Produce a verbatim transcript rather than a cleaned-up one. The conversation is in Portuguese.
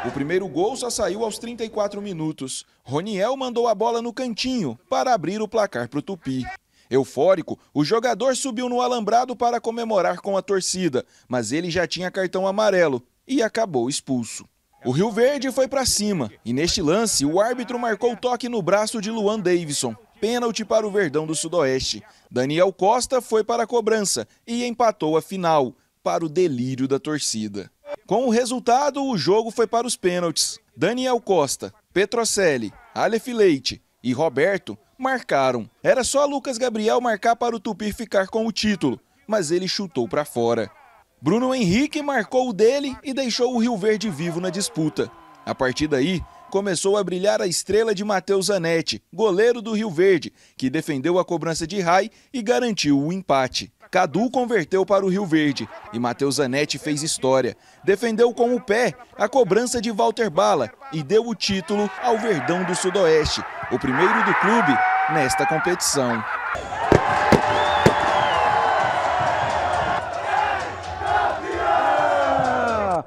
O primeiro gol só saiu aos trinta e quatro minutos. Roniel mandou a bola no cantinho para abrir o placar para o Tupi. Eufórico, o jogador subiu no alambrado para comemorar com a torcida, mas ele já tinha cartão amarelo e acabou expulso. O Rio Verde foi para cima e neste lance o árbitro marcou o toque no braço de Luan Davidson. Pênalti para o Verdão do Sudoeste. Daniel Costa foi para a cobrança e empatou a final, para o delírio da torcida. Com o resultado, o jogo foi para os pênaltis. Daniel Costa, Petrocelli, Aleph Leite e Roberto marcaram. Era só Lucas Gabriel marcar para o Tupi ficar com o título, mas ele chutou para fora. Bruno Henrique marcou o dele e deixou o Rio Verde vivo na disputa. A partir daí, começou a brilhar a estrela de Matheus Zanetti, goleiro do Rio Verde, que defendeu a cobrança de Rai e garantiu o empate. Cadu converteu para o Rio Verde e Matheus Zanetti fez história. Defendeu com o pé a cobrança de Walter Bala e deu o título ao Verdão do Sudoeste, o primeiro do clube nesta competição.